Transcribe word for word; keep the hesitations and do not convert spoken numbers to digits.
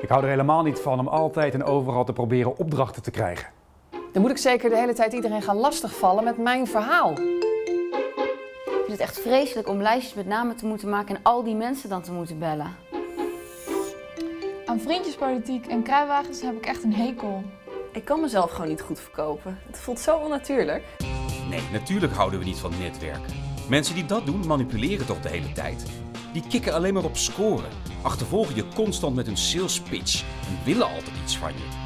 Ik hou er helemaal niet van om altijd en overal te proberen opdrachten te krijgen. Dan moet ik zeker de hele tijd iedereen gaan lastigvallen met mijn verhaal. Ik vind het echt vreselijk om lijstjes met namen te moeten maken en al die mensen dan te moeten bellen. Aan vriendjespolitiek en kruiwagens heb ik echt een hekel. Ik kan mezelf gewoon niet goed verkopen. Het voelt zo onnatuurlijk. Nee, natuurlijk houden we niet van netwerken. Mensen die dat doen, manipuleren toch de hele tijd. Die kikken alleen maar op scoren, achtervolgen je constant met hun sales pitch en willen altijd iets van je.